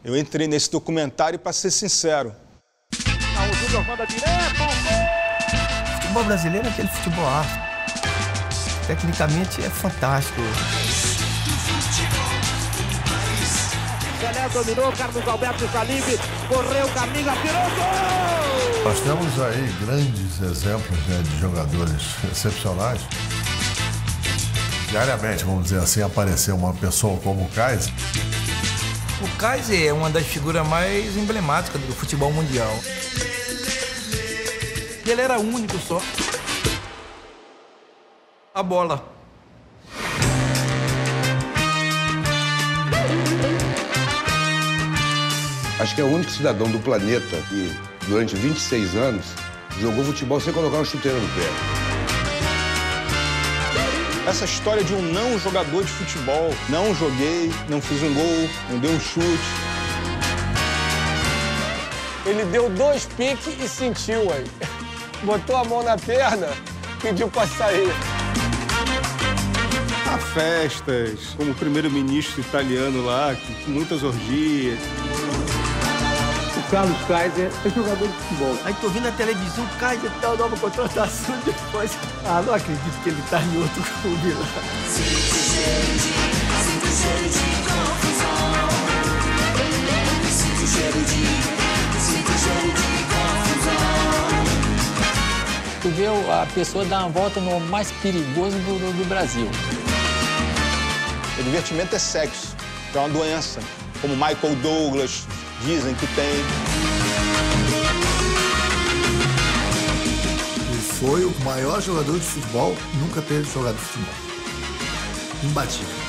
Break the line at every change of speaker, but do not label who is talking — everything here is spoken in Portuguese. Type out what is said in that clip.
Eu entrei nesse documentário para ser sincero.
O Júnior manda direto.
O futebol brasileiro é aquele futebol arte. Tecnicamente é fantástico.
Pelé dominou, Carlos Alberto Salive, correu, caminho, atirou, gol!
Nós temos aí grandes exemplos, né, de jogadores excepcionais. Diariamente, vamos dizer assim, apareceu uma pessoa como o Kaiser.
O Kaiser é uma das figuras mais emblemáticas do futebol mundial. Ele era único só. A bola.
Acho que é o único cidadão do planeta que, durante 26 anos, jogou futebol sem colocar uma chuteira no pé.
Essa história de um não jogador de futebol. Não joguei, não fiz um gol, não dei um chute.
Ele deu 2 piques e sentiu aí. Botou a mão na perna, pediu para sair.
Há festas, como o primeiro-ministro italiano lá, com muitas orgias.
O Carlos Kaiser é jogador de futebol.
Aí tô vendo na televisão, Kaiser tal, nova contratação depois. Ah, não acredito que ele tá em outro clube lá.
Tu vê a pessoa dar uma volta no mais perigoso do Brasil.
O divertimento é sexo, que é uma doença, como Michael Douglas dizem que tem.
Ele foi o maior jogador de futebol, nunca teve jogado futebol. Imbatível.